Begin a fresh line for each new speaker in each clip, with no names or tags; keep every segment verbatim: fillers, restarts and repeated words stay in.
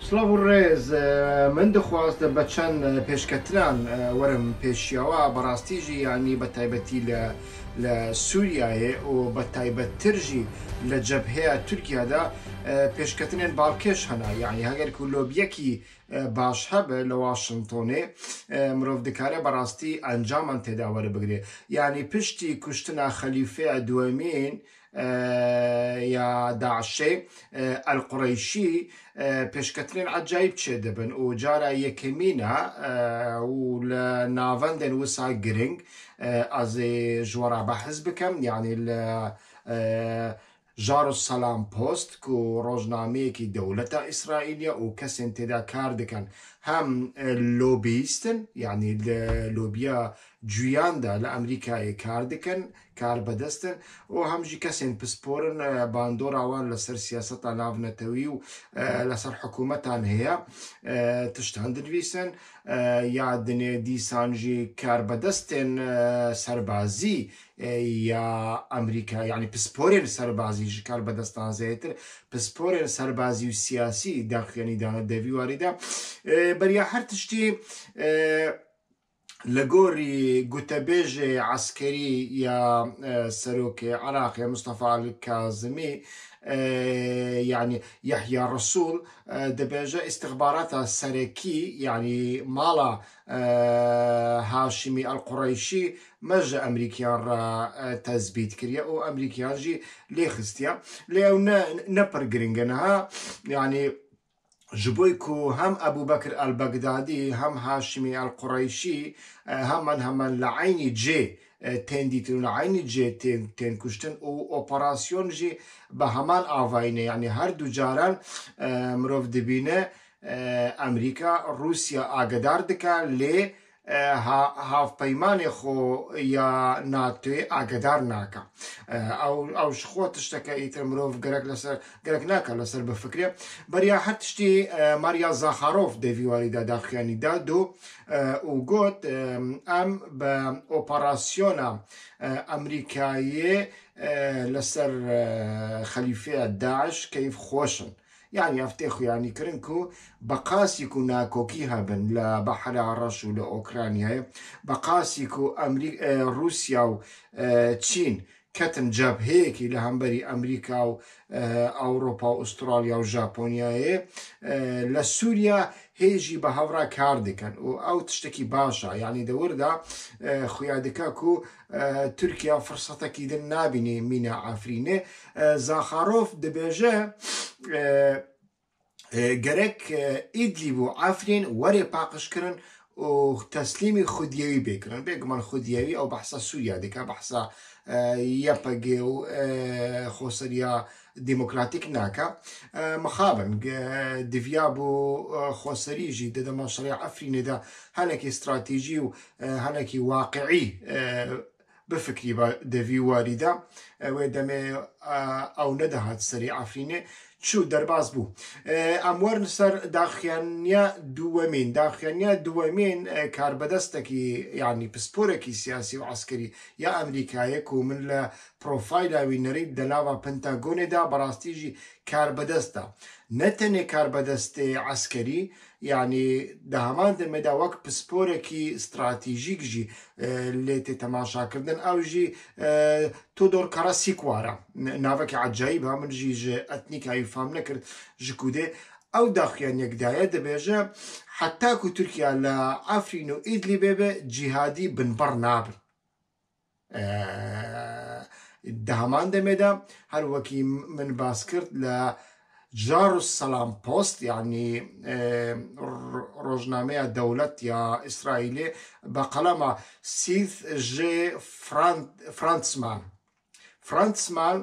سلااو ڕێز من دەخواست بە چەند پێشکەتران وەرم پێشیەوە بەڕاستیژی ینی بە تایبەتی لە سووریایە و بە تایبەتترژی لە جەبهەیە تورکیادا پێشکەتنێن باڵکێش هەنا یعنی هەگەر و لۆبیەکی باش هەبە لە واشنتۆنێ مرۆڤ دکارێ بەڕاستی ئەنجامان تێدا وەربگرێ یعنی پشتی کوشتنا خەلیفەیە دووەمین یا داعشێ ئەلقوڕەیشی پێشکەترێن عەجایب چێ دەبن و جارە یەکەمینە و لە ناوەندێن وسا گرنگ ئەزێ ژوەرا بەحز بکەم یعنی لە ژار و سەلام پۆست و ڕۆژنامەیەکی دەوڵەتە ئیسرائیلیە و کەسێن تێدا کار دەکەن هەم لۆبیستن یعنی لۆبیا گویاندا لە ئەمریکای کار دەکەن کار بەدەستن و هەمژی کەسێن پسپۆرن باندۆراوان لەسەر سیاسەتا ناونەتەوی و لەسەر حکوومەتان هەیە تشتان دنویسن یا دنێ دیسانژی کار بەدەستێن سەربازی یا ئەمریکا یعنی پسپۆرێن سەربازی ژ کار بەدەستان زێتر پسپۆرێن سەربازی و سیاسی داخیانی دانە دەوی واریدا بەریا هەر تشتی لە گۆری گوتەبێژێ عسکەری یا سەرۆکێ عراقی مستەفا کازمی یعنی یحیە ڕەسوول دەبێژە ئیستخباراتە سەرەکی یعنی ماڵە هاشمی ئەلقوڕەیشی مەژە ئەمریکیان ڕ تەزبیت کردە و ئەمریکیانژی لێ خستیە لێ ئەو نەپەر گرنگەنەها یعنی ji bo ku hem Ebubekir el-Begdadî hem Haşimî el-Qureyşî heman heman li aynî cê tên dîtin li aynî cê tên kuştin û operasyon jî bi heman avayî yani her du caran mirov dibîne Emerîka Rûsya agedar dike lê هاوپەیمانێ خۆ یا ناتوێ ئاگدار ناکە ئەو خۆ تشتەکە ئیتر مرۆڤ گەرەک لەسەر گەرەک ناکە لەسەر بفکرێ بەریا هەر تشتی ماریا زاخارۆف دەڤیواریدا داخیانیدا دو و گوت ئەم بە ئۆپەراسیۆنە ئەمریکاییە لەسەر خەلیفەیە داعش کەیف خۆشن يعني افتخ يعني كرنكو بقاسيكو ناكوكي هبن لا بحر عرش ولا اوكرانيا بقاسيكو امريكا روسيا و تشين كتن جاب هيك لهمبري امريكا و اوروبا واستراليا وجابونيا لسوريا هيجي بهورا كاردكن او تشتكي باشا يعني دوردا خويا دكاكو تركيا فرصتك اذا نابني مينا عفرينه زاخاروف دبيجه گەرەک ئیدلیب و ئافرین وەرێ پاقشکردن و تەسلیمی خودیەوی بێکردن بێگومان خودیەوی ئەو بەحسا سووریا دەکا بەحسا یەپەگێ و خۆسەریا دیموکراتیک ناکە مخابن دڤیا بۆ خۆسەریژی دەدەما شەڕێ ئەفرینێدا هەنێکی استراتیژی و هەنێکی واقعی بفکری بە دەڤی واریدا وێ دەمێ ئەو نەدەهات سەری ئەفرینێ چوو دەرباز بوو ئەموەرن سەر داخیانیا دووەمین داخیانیا دووەمین کاربەدەستێکی یعنی پسپۆرێکی سیاسی و عسکەری یا ئەمریکایەک و من لە پرۆفایلاوی نەریت دەناوە پەنتاگۆنێدا بەڕاستیژی کاربەدەستە نەتەنێ کاربەدەستێ عسکەری یعنی دە هەمان دەمەدا وەک پسپۆرێکی استراتیژیکژی لێ تێ تەماشاکردن ئەوژی تۆدۆر کاراسیکوارە ناوەکی عەجایبە من ژی ئەتنیکایی فام نەکرد ژ کودێ ئەو داخیان یەکدایە دەبێژە حتاکو تورکیا لە ئەفرین و ئیدلی بێبێ جیهادی بنبەڕ نابن دە هەمان دەمێدا هەر وەکی من باس کرد لە جار و سەلام پۆست یعنی ڕۆژنامەیە دەوڵەت یا ئیسرائیلێ بە قەڵەمە سیث ژێ فرانسمان فرانسمان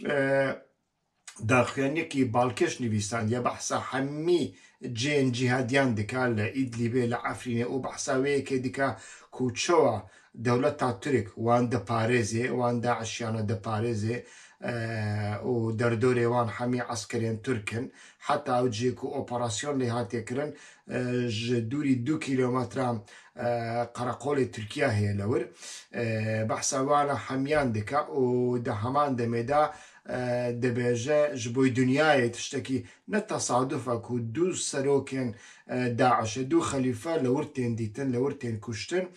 داخوێنێکی باڵکێش نویساندیە بەحسا هەممی جێن جیهادیان دکا لە ئیدلیبێ لە ئەفرینێ و بەحساوەیەکێ دیکە کوچەوە دەوڵەت تا تورک وان دەپارێزێ وان داعشیانە دەپارێزێ و دەردۆرێوان هەمی عسکەریان تورکن حتا ئەو جێک و ئۆپەراسیۆن لێ هاتێکردن ji دووری دو کیلۆمەترە قەرەقۆڵی تورکیا هەیە لەور بەحسا وانە هەمیان دکا و دە هەمان دەمێدا دبيجة جبوي دنياي تشتكي نتصادفك ودو سروكن داعش دو خليفة لورتين ديتن لورتين كشتن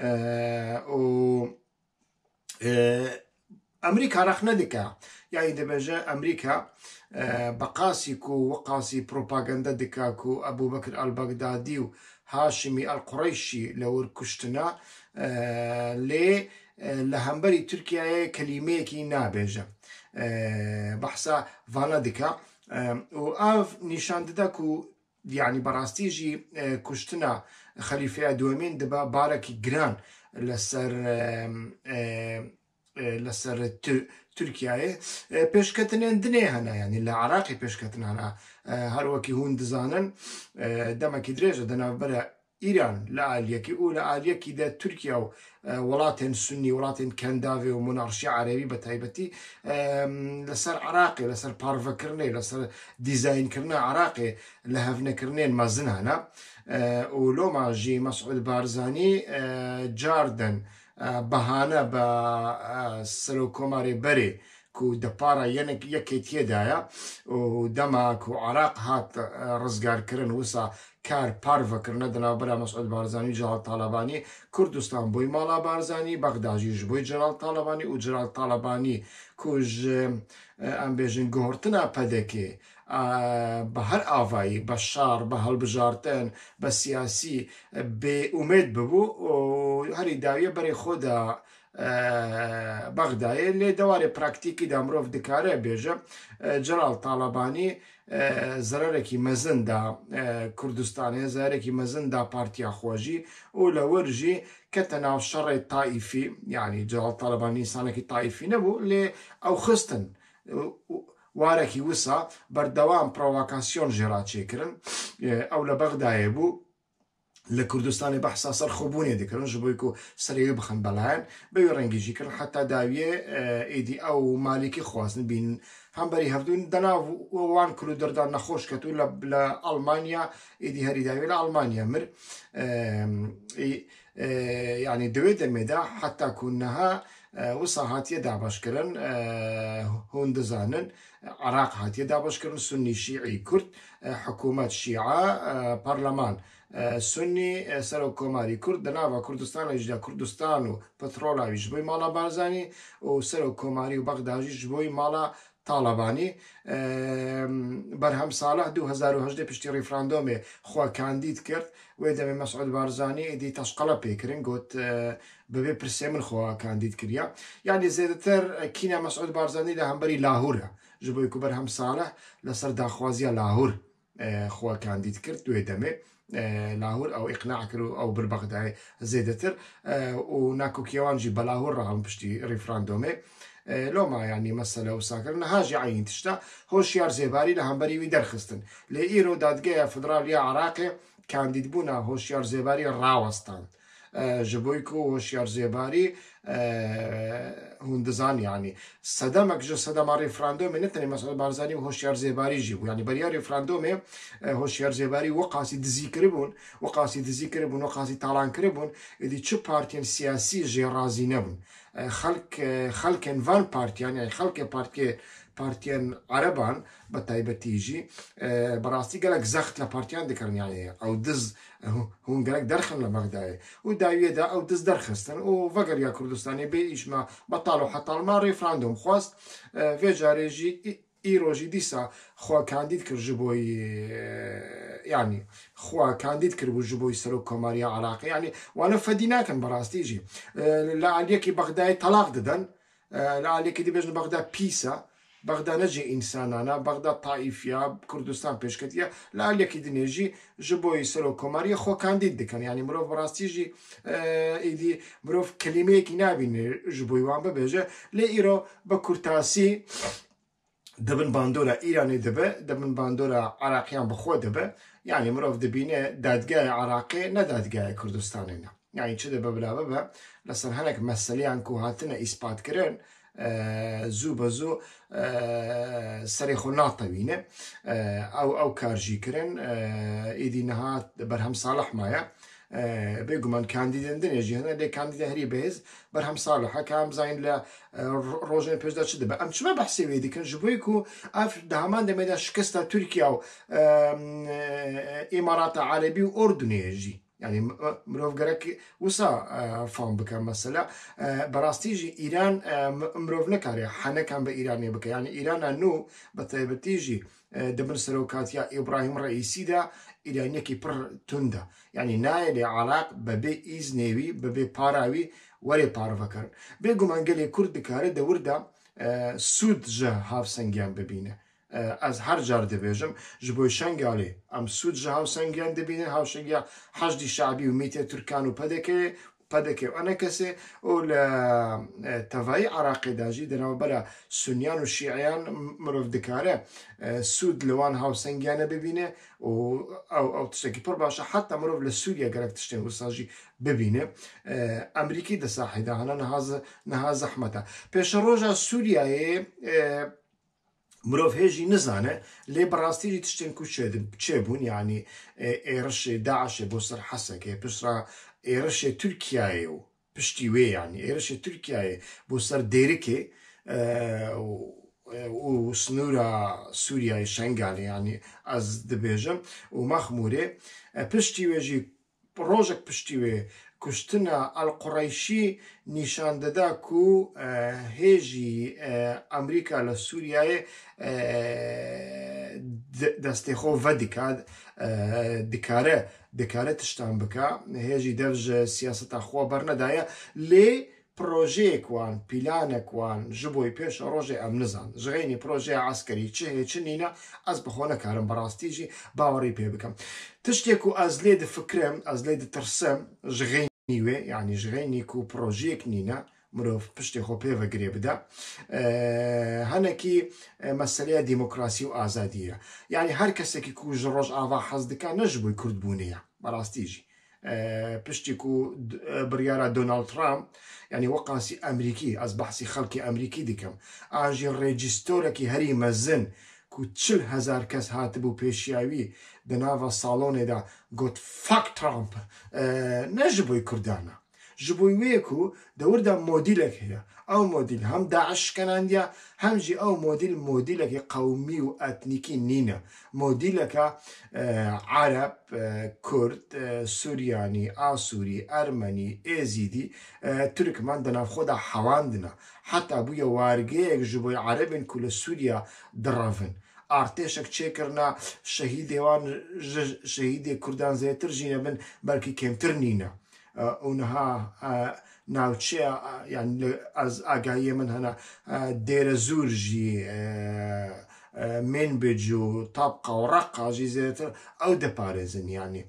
و أمريكا راح ندكا يعني دبيجة أمريكا بقاسيكو وقاسي بروباغندا دكاكو أبو بكر البغدادي هاشمي القريشي لور كشتنا لي لهمبري تركيا كلمة كي نابجة بحثا فانا دكا وآف نشان دكو يعني براستيجي كشتنا خليفة دومين دبا باركي جران لسر لسر تركيا بيشكتن دني هنا يعني العراقي بيشكتن هنا هروكي هون دزانن دمك درجة دنا برا إيران لا أليكي ولا أليكي دا تركيا ولاتن سني ولاتن كندافي ومنارشي عربي بتايبتي لسر عراقي لسر بارفا كرني لسر ديزاين كرنا عراقي لهفنا كرنين ما زنانا ولو ما جي مسعود بارزاني جاردن بهانه با سلو كوماري بري كو دبارا ينك يكيت يدايا ودما كو عراق هات رزقار كرن وسا كار بارفا كرنا دنا برا مسعود بارزاني جلال طالباني كردستان بوي مالا بارزاني بغداجي بوي جلال طالباني و جلال طالباني كوج ام بيجن گهورتنا پدكي بهر آوایی بشار به هالبجارتن به سیاسی به امید ببو و هری داویه برای خود بغدای لی دوار پراکتیکی دامروف دکاره بیجه جلال طالبانی زرارکی مزن دا کردستانه زرارکی مزن دا پارتیا خواجی و لورجی کتناو شر طائفی يعني جلال طالبانی سانکی طائفی نبو لی او خستن واركي وسا بردوام بروفوكاسيون جرا تشيكرن او لبغداد بو لكردستان بحثا سر خوبوني ديكرن جبويكو سريو بخن بلان بيو رنجي جيكرن حتى داويه ايدي او مالكي خواسن بين هم بري هفدون دنا وان كلو دردان نخوش كتو لألمانيا ايدي هري داويه لألمانيا مر يعني دويد الميدا حتى كونها وسا هاتيه دابش كرن هون دزانن عراق هاتيه دابش كرن سني شيعي كرد حكومات شيعة برلمان سني سرو كوماري كرد دناوا كردستان اجدا كردستان و بترولا يجبوي مالا بارزاني و سرو كوماري و بغداد يجبوي مالا طالباني برهم صالح دو هزار و هجده پشتی ریفراندوم خوا کاندید کرد و دم مسعود بارزاني دی تشقلا پیکرین گوت ببي برسي من خوا کاندید کریا يعني زيادتر كينا مسعود بارزاني لهمبري لاهور جبوي كبر هم صالح لسر داخوازيا لاهور خوا کاندید کرد و دمه لاهور او اقناع كرو او بالبغداد زيادتر وناكو كيوانجي بلاهور راهم پشتی ریفراندومه لو ما يعني مسألة وساكرنا هاجي عين تشتا هوشيار زيباري لهمبري ويدرخستن لإيرو دادقيا فدراليا عراقي كانديد بونا هوشيار زيباري راوستان جبويكو هوشيار زيباري هندزان يعني صدامك جو صدام ريفراندوم نتني مسعود بارزاني وهوشيار زيباري جيبو يعني بريا ريفراندوم هوشيار زيباري وقاسي دزيكربون وقاسي دزيكربون وقاسي طالان كربون إذا شو بارتين سياسي جي رازي نبون خلق خلقن فان بارتيان يعني خلق بارتي بارتيان عربان بتايبتيجي براستي قالك زخت لبارتيان ذكرن يعني او دز هون قالك درخن لبغداد وداويه دا او دز درخستن وفقر يا كردستاني بيش ما بطالوا حتى ما ريفراندوم خواست في جاريجي ايروجي ديسا خوا كانديد كر جبوي يعني خوا كانديد كر جبوي سرو كوماريا عراقي يعني وانا فديناكن براستيجي لا عليك بغداد طلاق ددن لا عليك دي بجن بغداد بيسا بغداد نجي انسان انا بغداد طائفيا كردستان بيشكتيا لا عليك دي نجي جبوي سرو كوماريا خوا كانديد دكن يعني مروف براستيجي ايدي مروف كلمه كي نابين جبوي وان ببجه لايرو بكرتاسي دبن باندورا إيراني دبه دبن باندورا عراقيان بخو دبه يعني مروف دبينه دادقاء عراقي ندادقاء كردستانينا يعني چه دبه بلا ببه لسر هنك مسئليان كو هاتنا إثبات كرن زو بزو سريخو ناطوينه او او كارجي كرن ايدي نهات برهم صالح مايا بيقومان كانديدان دنيجي هنا لي كانديدا هري بهز برهم صالحة كام زين لا روجين بيزدا شدبا أم شما بحسي ويدي كان جبويكو أف دهمان دمدا شكستا تركيا أو إمارات عربي وأردني يجي يعني مروف قرك وصا فهم بك مثلا براستيجي إيران مروف نكاري حنا كان بإيران بك يعني إيران أنو بتيجي دبر سلوكات إبراهيم رئيسي دا إيرانيا كي بر توندا يعني نايل علاق ببي إزنيوي ببي باراوي وري بارفكر بيقو منقلي كرد كاري دا وردا سود جه هاف سنجان ببينه از هر جار دبیجم جبوی شنگالی ام سود جه هاو سنگان دبینه هاو شنگا حشد شعبی و میته ترکان و پدکه پدکه و انا کسی و لتوای عراقی داجی دنو برا سنیان و شیعیان مروف دکاره سود لوان هاو سنگانه ببینه و او او تشتکی پر باشه حتی مروف لسوریا گرک تشتین وساجی ببینه امریکی دساحی ده هنا نهاز نهاز زحمته پیش روزا سوریای مروف هيجي نزانه لي براستيجي تشتين كوشيد تشيبون يعني إيرش داعش بوصر حسكة بسرا إيرش تركيا بشتيوي يعني إيرش تركيا بوصر ديركي وسنورا سوريا شنغالي يعني از دبيجم ومخموري بشتيوي جي روجك بشتيوي كشتنا القريشي نشان دادا كو هيجي أمريكا لسوريا دستخو وديكاد دكاره دكاره تشتان بكا هيجي دفج سياسة أخوة برندايا لي بروجي كوان بلان كوان جبوي بيش روجي أم نزان جغيني بروجي عسكري تشهي تشنينا أز بخونا كارم براستيجي باوري بي بكم تشتيكو أز ليد فكرم أز ليد ترسم جغيني يعني جغيني كو بروجيك نينا مروف بشتي خو بيفا قريبدا أه هناكي مسألة ديمقراسية وآزادية يعني هر كسي كو جروج آضا حزدكا نجبو يكرد بونيا براستيجي أه بشتي كو بريارة دونالد ترامب يعني وقاسي أمريكي أصبحسي خلقي أمريكي ديكم آنجي ريجستوركي هري مزن كو تشل هزار كس هاتبو بيشياوي دنافا صالوني دا قوت فاك ترامب أه نجبوي كردانا جبوي ويكو دور دا موديلك هي او موديل هم داعش كان عندها هم جي او موديل موديلك قومي واتنيكي نينا موديلك أه عرب أه كرد أه سورياني آسوري أرمني إيزيدي أه تركمان دنا خدا حواندنا حتى ابويا وارجيك جبوي عربين كل سوريا درافن ارتشك تشيكرنا شهيد وان شهيد كردان زيتر جينا بن بلكي كيمتر نينا أه ونها أه ناوتشيا يعني از اگاهی من هنا أه دير زورجي أه أه من بجو طبقة ورقة جي زيتر او دبارزن يعني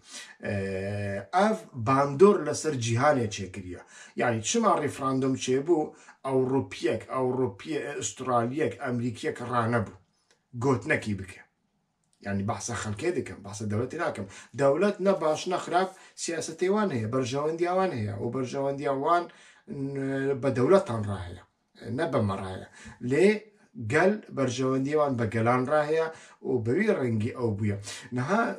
أه اف باندور لسر جيهاني تشيكريا يعني شما ريفراندوم تشيبو اوروبيك اوروبيك استراليك امريكيك رانبو قوت نكي بك يعني بحث خلقي ديكم بحث دولتي ناكم دولتنا باش نخرب سياستي وان هي برجوان ديوان هي وبرجوان ديوان بدولتان راهية نبا مراهية ليه قل برجوان ديوان بقلان راهية وبوي رنجي او بويا نها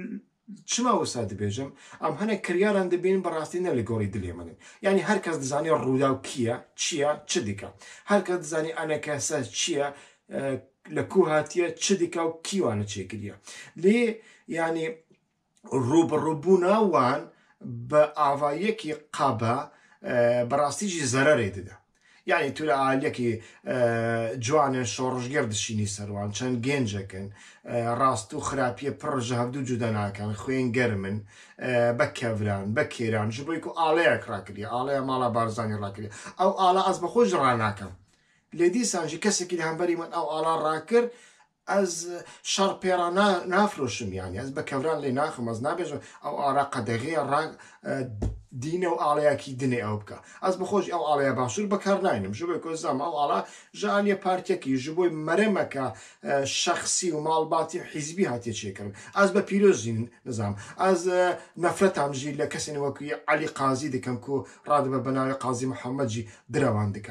شما وساد بيجم ام هنا كرياران دبين براستينا اللي قوري دليمانين يعني هركز دزاني الرودا وكيا تشيا تشديكا هركز دزاني انا كاسا تشيا أه لكوهاتيا تشديكا وكيوانا تشيكريا ليه يعني الروب الروبونا وان بأعضايكي قابا أه براستيجي زراري ددا يعني تولا عليكي أه جوان شورج قردشيني سروان چند گنجكن أه راستو خرابيه برجه هفدو جدانا كان خوين قرمن أه بكفران بكيران جبويكو آليك راكري آليا مالا بارزاني راكري او آلا از بخوش راناكم لدي سانجي كسكي لهم بري من او آلا راكر از شاربيرا نافروشم يعني از بكفران لي ناخم از نابيجم او آلا قدغي راك أه دينه وآليا كي ديني أو بكا از بخوش أو آليا باشور بكار ناينم جبوي كوزام أو آلا جانيا بارتيكي جبوي مرمكا شخصي ومالباتي حزبي هاتي تشيكرم از ببيروزين نظام از نفرت هم جي لكسين وكي علي قاضي دي كمكو راد ببناوي قاضي محمد جي دروان ديكا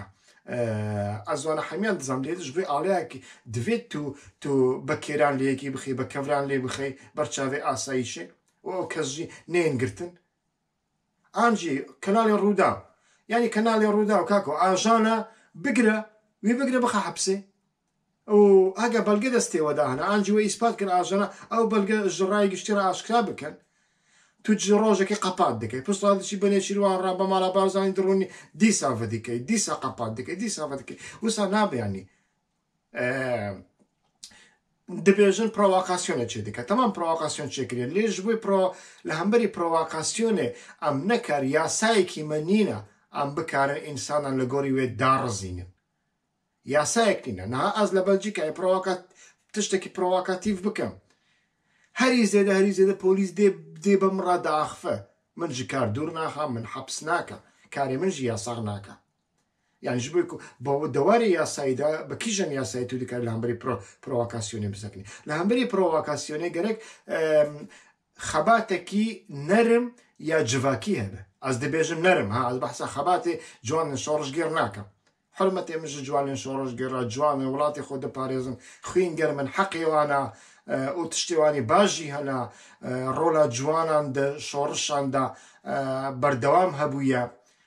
از وانا حميان نظام ليد جبوي آليا كي دويت تو تو بكيران ليكي بخي بكفران لي بخي برشاوي آسايشي وكزجي نين قرتن ئانجی کەناڵی ڕوودا یعنی کەناڵی ڕوودا و کاکۆ ئاژانە بگرە وی بگرە بخە حەبسێ و ئەگە بەڵگە دەستێوەدا هەنا ئانجی وە ئیسپات کرد ئاژانە ئەو بەڵگە ژڕای گشتی ئاشکرا بکەن تو ڕۆژێکی قەپات دەکەی پستادشی بەنێچیروان ڕا بە ماڵا بارزانانی دڕۆنی دیسا دەکەی دیسا قەپات دەکەی دیسا دەکەی وسا نابیانی دەبێژن پرۆڤاکاسیۆنە چێ دەکە تەمام پرۆڤاکاسیۆن چێکرێن لێژ بووی پرۆ لە هەمبەری پرۆڤاکاسیۆنێ ئەم نەکار یاسایەکی مەنینە ئەم بکارن ئینسانان لە گۆری وێ داڕزینن یاسایەک نینە نەها ئەس لە بەلجیکای پرۆڤاکات تشتێکی پرۆڤاکاتیڤ بکەم هەری زێدە هەری زێدە پۆلیس دێ دێ بەم ڕاداخفە من ژ کار دوور ناخە من حەبس ناکە کارێ من ژ یاساغ ناکە یعنی ژ بۆ دەواری یاساییدا بە کیژەن یاسایی تو دەکات لە هەمبەری پرۆڤاکاسیۆنێ بزەکنی لە هەمبەری پرۆڤاکاسیۆنێ گەرەک خەباتێکی نەرم یا جڤاکی هەبە ئەس دەبێژم نەرم ها ئەس بەحسا خەباتێ جوان شۆڕژگێر ناکەم حرمەتێ مژ جوانێن شۆڕژگێرا جوانە وڵاتی خۆ دەپارێزن خوین گەرمن حەقیوانە ئەو تشتێوانی باشی هەنا ڕۆڵە جوانان شۆڕشاندا بەردەوام هەبوویە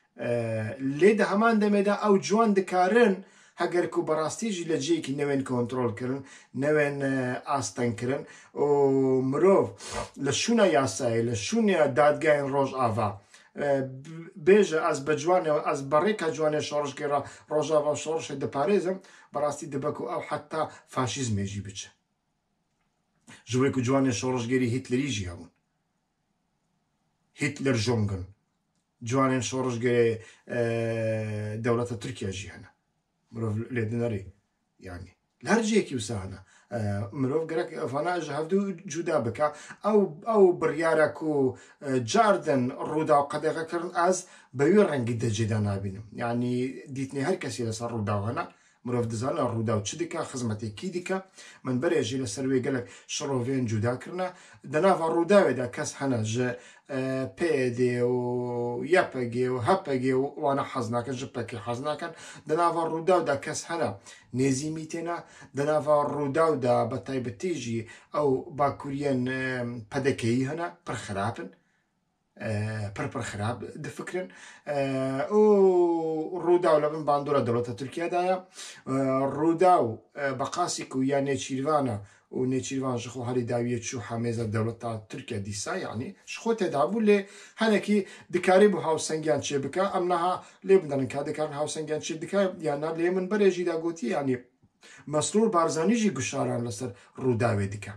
لێدە هەمان دەمێدا ئەو جوان دەکارن هەگەرک و بەڕاستیژی لە جێکی نەوێن کۆنتترۆلکردن نەوێن ئاستەنکردن و مرۆڤ لە شوونە یاسایی لە شوونە دادگاین ڕۆژ ئاوا بێژە ئەس بە جوانەوە ئەس بەڕێکە جوانێ شۆڕشگێرا ڕۆژاوا شۆڕشە دەپارێزم بەڕاستی دەبک و ئەو حتا فاشیزمێژی بچە ژوێک و جوانێ شۆڕژگەری هیتلەریژی هەبوون هیتلەر ژۆنگن جوانێن شۆڕژگەری دەوڵەتە تورکیاژی هەنا مرۆڤ لێدنەری یانی لە هەرجەیەکی وسانە مرۆڤ گەرەک ئەفاناژ هەفتوو جودا بکە ئەو ئەو بڕیارە و جاردن ڕوودا و قەدەغەکردن ئاز بەوێ ڕەنگی دەجێدا نابینم یعنی دیتنی هەر کەسی لەسەر ڕووداوەنە مرۆڤ دەزانە ڕوودا و چ دیکە خزمەتێکی دیکە من بەرێژی لەسەر وێ گەلک شڕۆڤێن جوداکردە دەناوە ڕووداوێدا کەس هەنە ژە پێدێ و یەپەگێ و هەپەگێ و وانە حەز ناکەن ژپەکی حەز ناکەن دەناوە ڕووداودا کەس هەنە نێزیمی تێنا دەناوە ڕووداودا بە تایبەتێژی ئەو باکووریەن پەدەکەی هەنە پڕ خراپن پڕپڕ خراپ دەفکرن ئەو ڕوودا و لە بن باندۆرە دەوڵەتە تورکیادایە ڕوودا و بە قاسیک و یا نێچیروانە و نێچیروان ژخۆ هەری داویە چوو حامێزە دەوڵەتە تورکیا دیسا یعنی شخۆ تێدا بوو لێ هەنێکی دکاری بۆ هاوسەنگیان چێ بکە ئەم نەها لێ بدەن کا دەکارن هاوسەنگیان چێ دکە یاننا لێ من بەرێژیدا گوتی ینی مەسرور بارزانیژی گوشاران لەسەر ڕووداوێ دیکە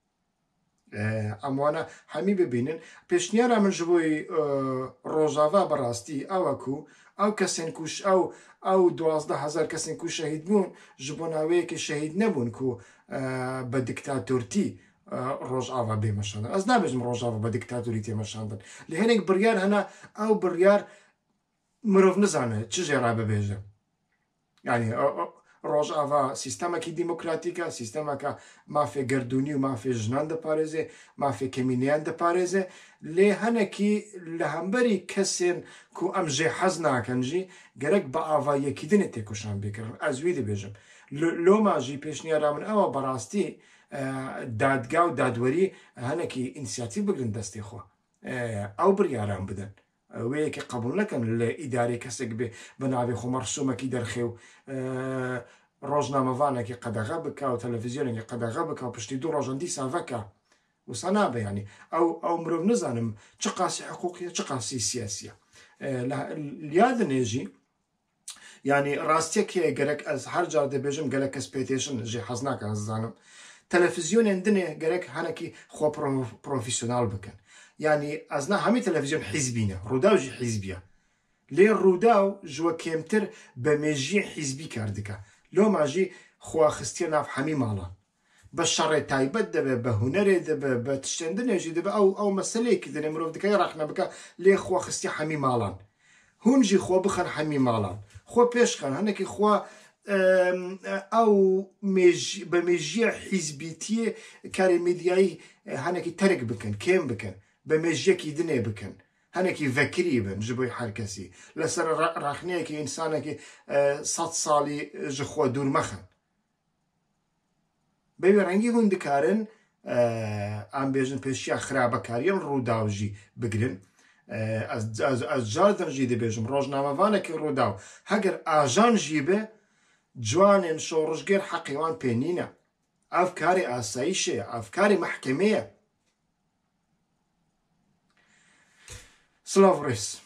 ئەموانە هەمی ببینن پێشنیارە من ji بۆی ڕۆژاوا بەڕاستی ئەوەکو ئەو کەسێن کوش ئەو ئەو دوازدە هەزار کەسێن کو شەهید بوون ji بۆ ناوەیەکی شەهید نەبوون و بە دیکتاتۆرتی ڕۆژئاوا بێمەشاندن ئەس نابێژم ڕۆژاوا بە دیکتاتۆری تێمەشاندن لە هێنێک بڕیار هەنا ئەو بڕیار مرۆڤ نزانێت چ ژێرا ببێژە یعنی ڕۆژئاوا سیستەمێکی دیموکراتیکە سیستەمەکە مافێ گردردونی و مافێ ژنان دەپارێزێ مافێ کەمینیان دەپارێزێ لێ هەنێکی لە هەمبەری کەسێن کو ئەم ژێ حەز ناکەنجی گەرەک بە ئاوایەکی دنێت تێکۆشان بکردن ئەزوی دەبێژم لۆماژی پێشنیارا من ئەوە بەڕاستی دادگا و دادوەری هەنێکی ئینسیاتیڤ بگرن دەستی خۆ ئەو بڕیاران بدەن وەیەکی قبول نەکەن لە ئیدارەی کەسێک بێ بە ناوێ خۆ مەرسومەکی دەرخێ و ڕۆژنامەوانێکی قەدەغە بکە و تەلەڤیزیۆنێکی قەدەغە بکە و پشتی دوو ڕۆژەندی ساڤەکە وسا نابێ ینی ئەو ئەو مرۆڤ نزانم چ قاسی حقوقیە چ قاسی سیاسیە لیادنێژی ینی ڕاستیەکێ گەرەک ئەس هەر جار دەبێژم گەلە کەس پێتێشن ژێ حەز ناکەن زانم تەلەڤیزیۆنێن دنێ گەرەک هەنێکی خۆ پرۆفیسیۆنال بکەن یعنی ئەزنا هەمی تەلەڤیزیۆن حیزبینە ڕووداوژی حیزبیە لێ ڕووداو ژوە کێمتر بە مێژیە حیزبی کار دکە لۆماژی خواخستیە ناف هەمی ماڵان بە شەڕێ تایبەت دەبێت بە هوەرێ دەبێت بە تشتێندنێژی دەبێت ئەو ئەو مەسلەیەکی دەنێ مرۆڤ دکای ڕاخنە بکە لێ خواخستی هەمی ماڵان هونجی خۆ بخەن هەمی ماڵان خۆ پێشخەن هەنێکی خوا ئەو بە مێژیە حیزبیتیە کاری میدیایی هەنێکی تەرک بکەن کێم بکەن بە مێژیەکی دنێ بکەن هەنێکی ڤەکری بن ji بۆی هەر کەسی لەسەر ڕاخنەیەکی ئینسانێکی سەد ساڵی ji خۆ دوور مەخن بەوێ ڕەنگی هون دکارن ئەم بێژن پێشیا خراپەکاریان ڕووداوژی بگرن از جاردن جی دی بیجم روزنامه‌وانه که رو داو هەگەر ئاژان ژیبێ جوانێن شۆڕژگەر حەقیوان پێنینە ئەف کاری ئاساییشەیە ئەف کاری مەحکەمەیە. سلااو ڕێز